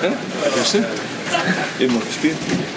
Ja, stimmt. Eben noch gespielt.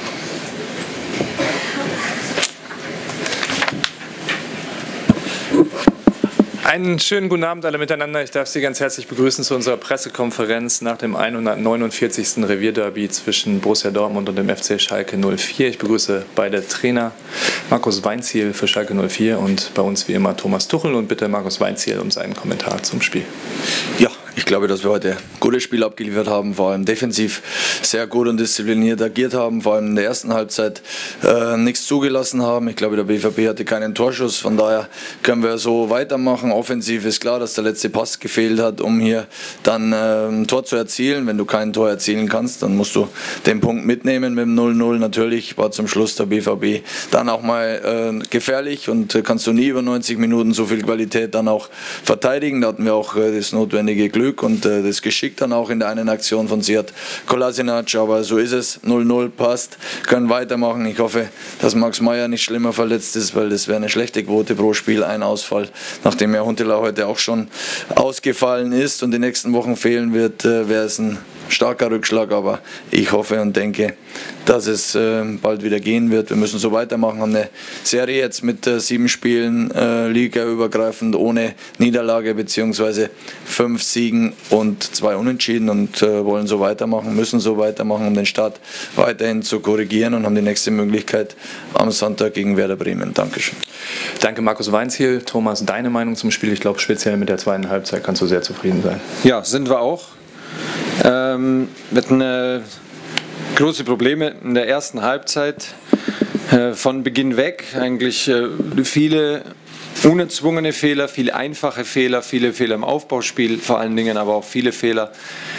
Einen schönen guten Abend alle miteinander. Ich darf Sie ganz herzlich begrüßen zu unserer Pressekonferenz nach dem 149. Revierderby zwischen Borussia Dortmund und dem FC Schalke 04. Ich begrüße beide Trainer, Markus Weinzierl für Schalke 04 und bei uns wie immer Thomas Tuchel, und bitte Markus Weinzierl um seinen Kommentar zum Spiel. Ja, ich glaube, dass wir heute ein gutes Spiel abgeliefert haben, vor allem defensiv sehr gut und diszipliniert agiert haben, vor allem in der ersten Halbzeit nichts zugelassen haben. Ich glaube, der BVB hatte keinen Torschuss, von daher können wir so weitermachen. Offensiv ist klar, dass der letzte Pass gefehlt hat, um hier dann ein Tor zu erzielen. Wenn du kein Tor erzielen kannst, dann musst du den Punkt mitnehmen mit dem 0-0. Natürlich war zum Schluss der BVB dann auch mal gefährlich und kannst du nie über 90 Minuten so viel Qualität dann auch verteidigen. Da hatten wir auch das notwendige Glück und das Geschick dann auch in der einen Aktion von Sead Kolasinac, aber so ist es, 0-0 passt, können weitermachen. Ich hoffe, dass Max Meyer nicht schlimmer verletzt ist, weil das wäre eine schlechte Quote pro Spiel, ein Ausfall, nachdem ja Huntelaar heute auch schon ausgefallen ist und die nächsten Wochen fehlen wird, wäre es ein starker Rückschlag, aber ich hoffe und denke, dass es bald wieder gehen wird. Wir müssen so weitermachen, haben eine Serie jetzt mit 7 Spielen, ligaübergreifend ohne Niederlage bzw. 5 Siegen und 2 Unentschieden und wollen so weitermachen, müssen so weitermachen, um den Start weiterhin zu korrigieren und haben die nächste Möglichkeit am Sonntag gegen Werder Bremen. Dankeschön. Danke Markus Weinzierl. Thomas, deine Meinung zum Spiel? Ich glaube, speziell mit der zweiten Halbzeit kannst du sehr zufrieden sein. Ja, sind wir auch. Wir hatten große Probleme in der ersten Halbzeit von Beginn weg. Eigentlich viele unerzwungene Fehler, viele einfache Fehler, viele Fehler im Aufbauspiel vor allen Dingen, aber auch viele Fehler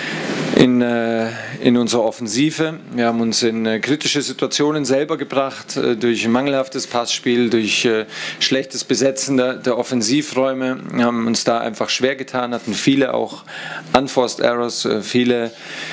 in unserer Offensive. Wir haben uns in kritische Situationen selber gebracht, durch mangelhaftes Passspiel, durch schlechtes Besetzen der Offensivräume. Wir haben uns da einfach schwer getan, hatten viele auch Unforced Errors, viele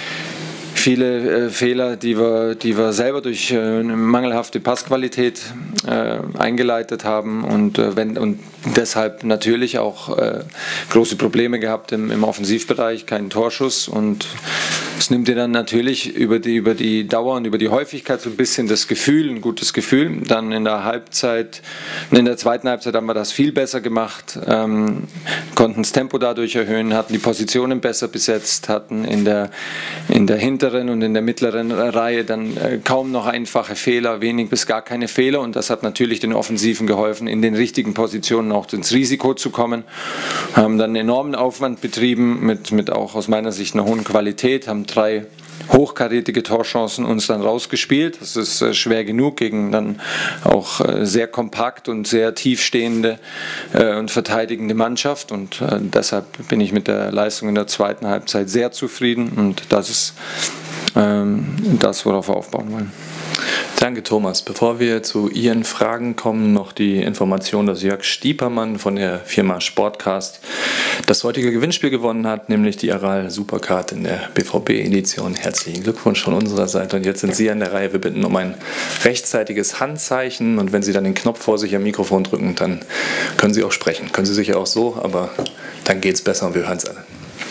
Fehler, die wir selber durch eine mangelhafte Passqualität eingeleitet haben und deshalb natürlich auch große Probleme gehabt im Offensivbereich, keinen Torschuss, und es nimmt dir dann natürlich über die Dauer und über die Häufigkeit so ein bisschen das Gefühl, ein gutes Gefühl. Dann in der zweiten Halbzeit haben wir das viel besser gemacht, konnten das Tempo dadurch erhöhen, hatten die Positionen besser besetzt, hatten in der hinteren und in der mittleren Reihe dann kaum noch einfache Fehler, wenig bis gar keine Fehler, und das hat natürlich den Offensiven geholfen, in den richtigen Positionen auch ins Risiko zu kommen. Haben dann enormen Aufwand betrieben mit auch aus meiner Sicht einer hohen Qualität, haben 3 hochkarätige Torchancen uns dann rausgespielt. Das ist schwer genug gegen dann auch sehr kompakt und sehr tiefstehende und verteidigende Mannschaft, und deshalb bin ich mit der Leistung in der zweiten Halbzeit sehr zufrieden, und das ist das, worauf wir aufbauen wollen. Danke Thomas. Bevor wir zu Ihren Fragen kommen, noch die Information, dass Jörg Stiepermann von der Firma Sportcast das heutige Gewinnspiel gewonnen hat, nämlich die Aral Supercard in der BVB-Edition. Herzlichen Glückwunsch von unserer Seite, und jetzt sind Sie an der Reihe. Wir bitten um ein rechtzeitiges Handzeichen, und wenn Sie dann den Knopf vor sich am Mikrofon drücken, dann können Sie auch sprechen. Können Sie sicher auch so, aber dann geht es besser und wir hören es alle.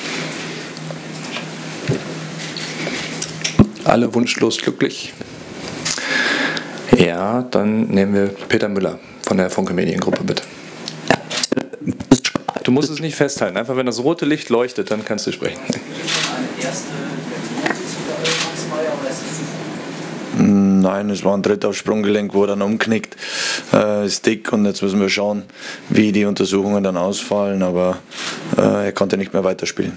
Alle wunschlos glücklich? Ja, dann nehmen wir Peter Müller von der Funke Mediengruppe, bitte. Du musst es nicht festhalten, einfach wenn das rote Licht leuchtet, dann kannst du sprechen. Nein, es war ein Tritt aufs Sprunggelenk, wo er dann umknickt, ist dick, und jetzt müssen wir schauen, wie die Untersuchungen dann ausfallen, aber er konnte nicht mehr weiterspielen.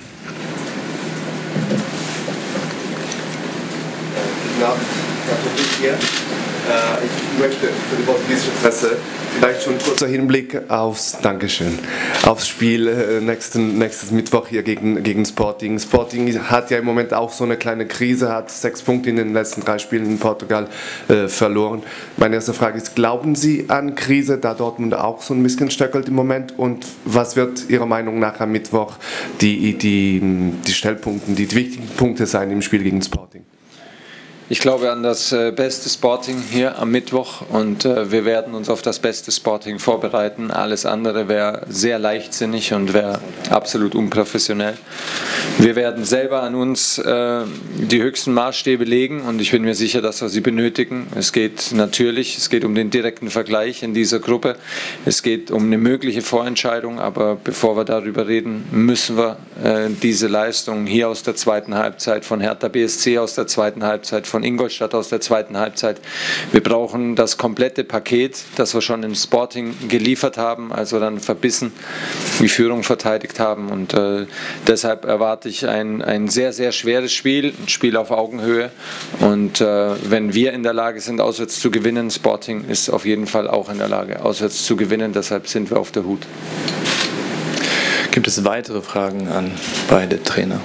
Ich möchte für die portugiesische Presse vielleicht schon ein kurzer Hinblick aufs Spiel nächstes Mittwoch hier gegen Sporting. Sporting hat ja im Moment auch so eine kleine Krise, hat 6 Punkte in den letzten 3 Spielen in Portugal verloren. Meine erste Frage ist, glauben Sie an Krise, da Dortmund auch so ein bisschen stöckelt im Moment, und was wird Ihrer Meinung nach am Mittwoch die Stellpunkte, die wichtigen Punkte sein im Spiel gegen Sporting? Ich glaube an das beste Sporting hier am Mittwoch und wir werden uns auf das beste Sporting vorbereiten. Alles andere wäre sehr leichtsinnig und wäre absolut unprofessionell. Wir werden selber an uns die höchsten Maßstäbe legen und ich bin mir sicher, dass wir sie benötigen. Es geht um den direkten Vergleich in dieser Gruppe. Es geht um eine mögliche Vorentscheidung, aber bevor wir darüber reden, müssen wir diese Leistung hier aus der zweiten Halbzeit von Hertha BSC aus der zweiten Halbzeit von Ingolstadt aus der zweiten Halbzeit. Wir brauchen das komplette Paket, das wir schon im Sporting geliefert haben, also dann verbissen die Führung verteidigt haben und deshalb erwarte ich ein sehr, sehr schweres Spiel, ein Spiel auf Augenhöhe und wenn wir in der Lage sind, auswärts zu gewinnen, Sporting ist auf jeden Fall auch in der Lage, auswärts zu gewinnen, deshalb sind wir auf der Hut. Gibt es weitere Fragen an beide Trainer?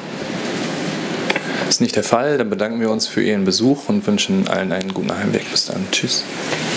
Ist nicht der Fall, dann bedanken wir uns für Ihren Besuch und wünschen allen einen guten Heimweg. Bis dann. Tschüss.